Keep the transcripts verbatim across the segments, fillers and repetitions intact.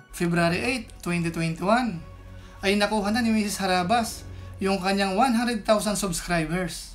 February eight, twenty twenty-one, ay nakuha na ni Missus Harabas yung kanyang one hundred thousand subscribers.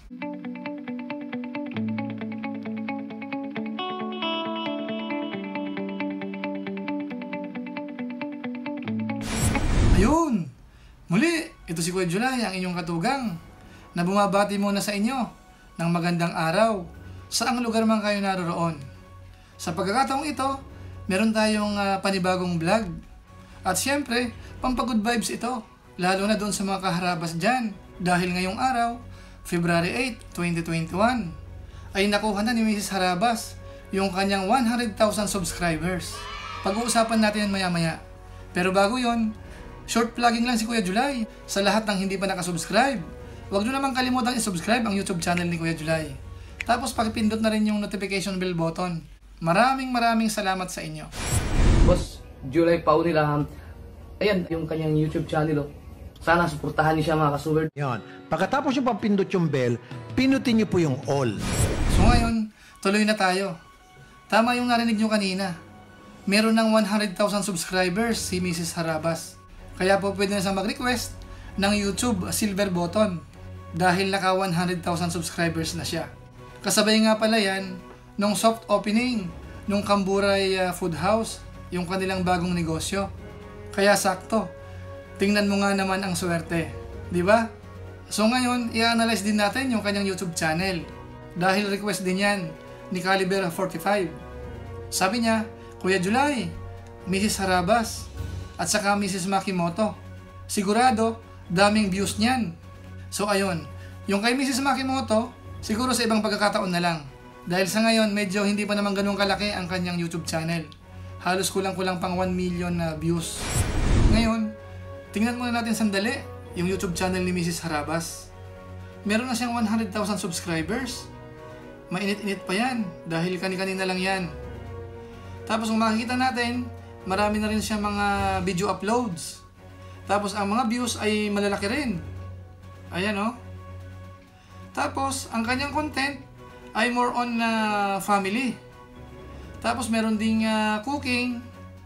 Ayun! Muli, ito si Kuya July, ang inyong katugang, na bumabati muna sa inyo ng magandang araw saang lugar man kayo naroroon. Sa pagkakataong ito, meron tayong uh, panibagong vlog. At syempre, pampagood vibes ito, lalo na doon sa mga kaharabas dyan. Dahil ngayong araw, February eight, twenty twenty-one, ay nakuha na ni Missus Harabas yung kanyang one hundred thousand subscribers. Pag-uusapan natin yan maya-maya. Pero bago yon, short vlogging lang si Kuya July. Sa lahat ng hindi pa nakasubscribe, huwag nyo naman kalimutang isubscribe ang YouTube channel ni Kuya July. Tapos pakipindot na rin yung notification bell button. Maraming maraming salamat sa inyo. Boss July Pau nila, ayan yung kanyang YouTube channel. Oh. Sana suportahan niyo siya mga kasuwerd. Yan. Pagkatapos yung pampindot yung bell, pinutin niyo po yung all. So ngayon, tuloy na tayo. Tama yung narinig nyo kanina. Meron ng one hundred thousand subscribers si Missus Harabas. Kaya po pwede na siyang mag-request ng YouTube silver button dahil naka one hundred thousand subscribers na siya. Kasabay nga pala yan nung soft opening nung Kamburay uh, Food House, yung kanilang bagong negosyo. Kaya sakto. Tingnan mo nga naman ang swerte, di ba? So ngayon, i-analyze din natin yung kanyang YouTube channel dahil request din yan ni Caliber forty-five. Sabi niya, Kuya July, Missus Harabas, at saka Missus Makimoto. Sigurado, daming views niyan. So ayun, yung kay Missus Makimoto, siguro sa ibang pagkakataon na lang. Dahil sa ngayon, medyo hindi pa naman ganun kalaki ang kanyang YouTube channel. Halos kulang-kulang pang one million na views. Ngayon, tingnan muna natin sandali yung YouTube channel ni Missus Harabas. Meron na siyang one hundred thousand subscribers. Mainit-init pa yan dahil kani-kanina lang yan. Tapos kung makikita natin, marami na rin siya mga video uploads. Tapos ang mga views ay malalaki rin. Ayan o. Oh. Tapos ang kanyang content ay more on uh, family. Tapos meron ding uh, cooking.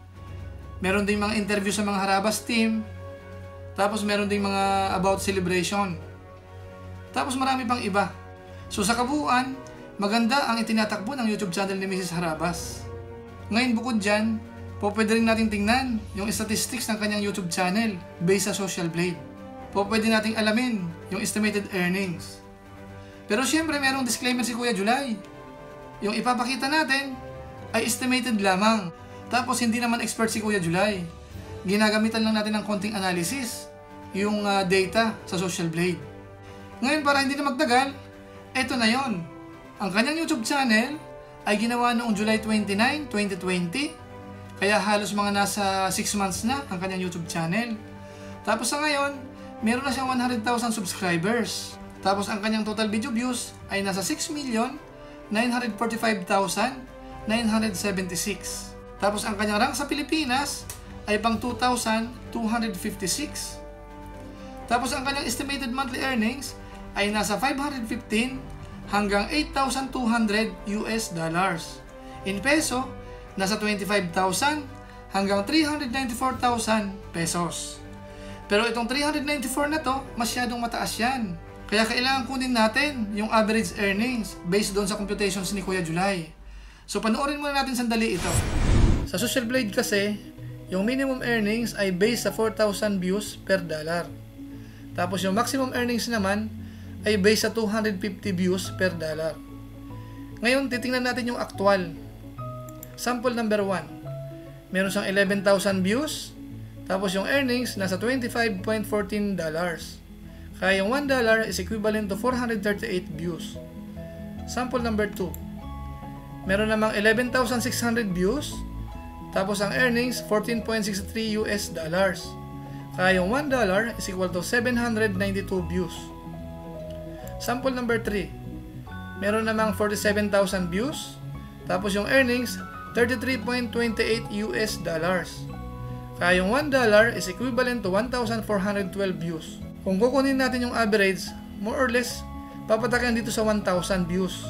Meron ding mga interview sa mga Harabas team. Tapos meron ding mga about celebration. Tapos marami pang iba. So sa kabuuan, maganda ang itinatakbo ng YouTube channel ni Missus Harabas. Ngayon bukod dyan, po pwede rin natin tingnan yung statistics ng kanyang YouTube channel based sa Social Blade. Po pwede nating alamin yung estimated earnings. Pero syempre merong disclaimer si Kuya July. Yung ipapakita natin ay estimated lamang. Tapos hindi naman expert si Kuya July. Ginagamitan lang natin ng konting analysis yung uh, data sa Social Blade. Ngayon para hindi na magtagal, eto na yon. Ang kanyang YouTube channel ay ginawa noong July twenty-ninth, twenty twenty. Kaya halos mga nasa six months na ang kanyang YouTube channel. Tapos sa ngayon, meron na siyang one hundred thousand subscribers. Tapos ang kanyang total video views ay nasa six million nine hundred forty-five thousand nine hundred seventy-six. Tapos ang kanyang rank sa Pilipinas ay pang two thousand two hundred fifty-six. Tapos ang kanyang estimated monthly earnings ay nasa five hundred fifteen hanggang eight thousand two hundred U S dollars. In peso, nasa twenty-five thousand hanggang three hundred ninety-four thousand pesos. Pero itong three hundred ninety-four na to, masyadong mataas yan. Kaya kailangan kunin natin yung average earnings based doon sa computations ni Kuya July. So panoorin muna natin sandali ito. Sa Social Blade kasi, yung minimum earnings ay based sa four thousand views per dollar. Tapos yung maximum earnings naman ay based sa two hundred fifty views per dollar. Ngayon, titingnan natin yung actual. Sample number one. Meron siyang eleven thousand views. Tapos yung earnings nasa twenty-five point one four dollars. Kaya yung one dollar is equivalent to four hundred thirty-eight views. Sample number two. Meron namang eleven thousand six hundred views. Tapos ang earnings fourteen point six three U S dollars. Kaya yung one dollar is equal to seven hundred ninety-two views. Sample number three. Meron namang forty-seven thousand views. Tapos yung earnings thirty-three point two eight U S dollars. Kaya yung one dollar is equivalent to one thousand four hundred twelve views. Kung kukunin natin yung average, more or less, papatakan dito sa one thousand views.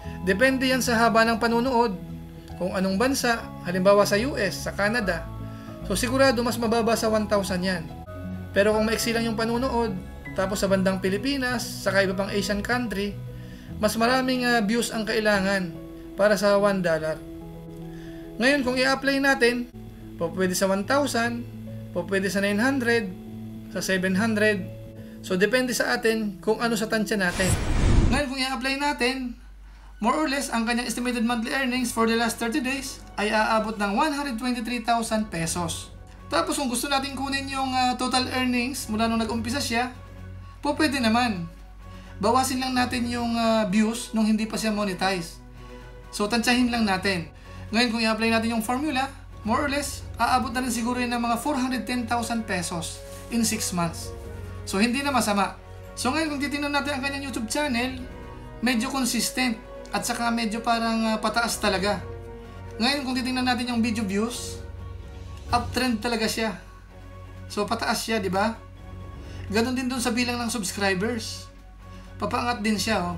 Depende yan sa haba ng panunood. Kung anong bansa, halimbawa sa U S, sa Canada, So sigurado mas mababa sa one thousand yan. Pero kung maiksi lang yung panunood, tapos sa bandang Pilipinas, saka iba pang Asian country, mas maraming uh, views ang kailangan para sa one dollar. Ngayon kung i-apply natin, po pwede sa one thousand, po pwede sa nine hundred, sa seven hundred. So depende sa atin kung ano sa tansya natin. Ngayon kung i-apply natin, more or less ang kanyang estimated monthly earnings for the last thirty days ay aabot ng one hundred twenty-three thousand pesos. Tapos kung gusto natin kunin yung uh, total earnings mula nung nag-umpisa siya, po pwede naman. Bawasin lang natin yung uh, views nung hindi pa siya monetize. So tansyahin lang natin. Ngayon kung i-apply natin yung formula, more or less, aabot na rin siguro yun ng mga four hundred ten thousand pesos in six months. So hindi na masama. So ngayon kung titingnan natin ang kanyang YouTube channel, medyo consistent at saka medyo parang uh, pataas talaga. Ngayon kung titingnan natin yung video views, uptrend talaga siya. So pataas siya, di ba? Ganon din dun sa bilang ng subscribers. Papaangat din siya, oh.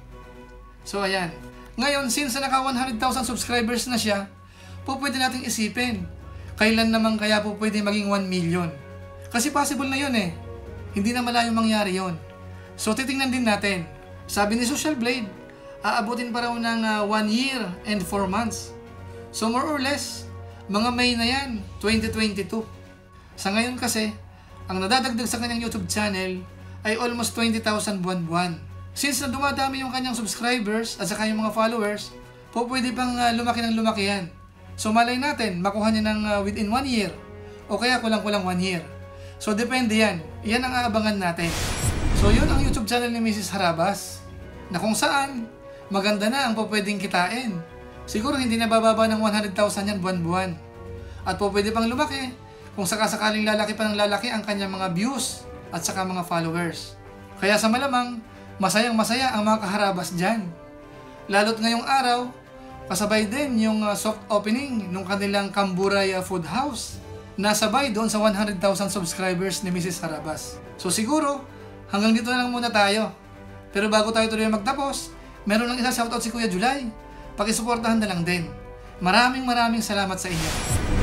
So ayan. Ngayon, since naka one hundred thousand subscribers na siya, po pwede nating isipin, kailan naman kaya po pwede maging one million? Kasi possible na yun eh. Hindi na malayong mangyari yun. So titingnan din natin. Sabi ni Social Blade, aabutin pa raw ng uh, one year and four months. So more or less, mga May na yan, twenty twenty-two. Sa ngayon kasi, ang nadadagdag sa kanyang YouTube channel ay almost twenty thousand buwan-buwan. Since na dumadami yung kanyang subscribers at saka yung mga followers, po pwede pang uh, lumaki ng lumaki yan. So malay natin, makuha niya ng uh, within one year o kaya kulang-kulang one year. So depende yan. Yan ang aabangan natin. So yun ang YouTube channel ni Missus Harabas, na kung saan maganda na ang po pwedeng kitain. Siguro hindi na bababa ng one hundred thousand yan buwan-buwan. At po pwede pang lumaki kung sakasakaling lalaki pa ng lalaki ang kanyang mga views at saka mga followers. Kaya sa malamang, masayang masaya ang mga kaharabas dyan. Lalo't ngayong araw, kasabay din yung uh, soft opening ng kanilang Camburay uh, Food House. Nasabay doon sa one hundred thousand subscribers ni Missus Harabas. So siguro, hanggang dito na lang muna tayo. Pero bago tayo tuloy magtapos, meron lang isa shoutout si Kuya July. Pakisuportahan na lang din. Maraming maraming salamat sa inyo.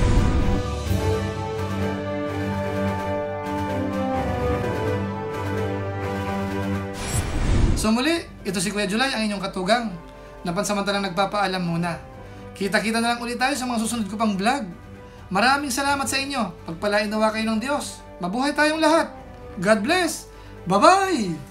So muli, ito si Kuya July, ang inyong katugang. Napansamantalang nagpapaalam muna. Kita-kita na lang ulit tayo sa mga susunod ko pang vlog. Maraming salamat sa inyo. Pagpalain nawa kayo ng Diyos. Mabuhay tayong lahat. God bless. Bye-bye!